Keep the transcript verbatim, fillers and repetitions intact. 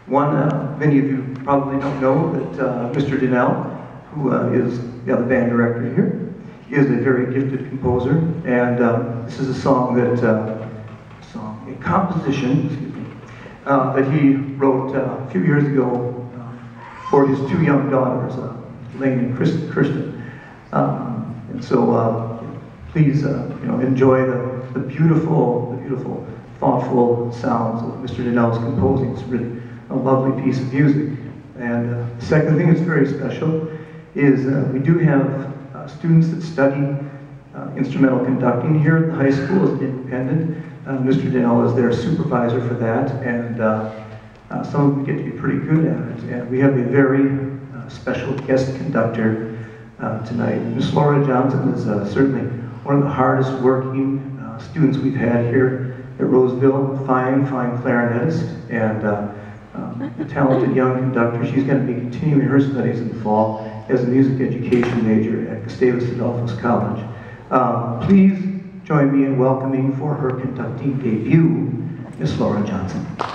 One, uh, many of you probably don't know that uh, Mister Donnell, who uh, is yeah, the band director here, is a very gifted composer, and uh, this is a song that, uh, song, a composition, excuse me, uh, that he wrote uh, a few years ago uh, for his two young daughters, uh, Lane and Kirsten. Um, and so, uh, please, uh, you know, enjoy the, the beautiful, the beautiful, thoughtful sounds of Mister Donnell's composing. It's really a lovely piece of music. And uh, the second thing that's very special is uh, we do have uh, students that study uh, instrumental conducting here at the high school as an independent. Uh, Mister Donnell is their supervisor for that, and uh, uh, some of them get to be pretty good at it. And we have a very uh, special guest conductor uh, tonight. Miss Laura Johnson is uh, certainly one of the hardest working uh, students we've had here at Roseville. Fine, fine clarinetist, and uh, um, a talented young conductor. She's going to be continuing her studies in the fall as a music education major at Gustavus Adolphus College. Um, please join me in welcoming for her conducting debut, Miss Laura Johnson.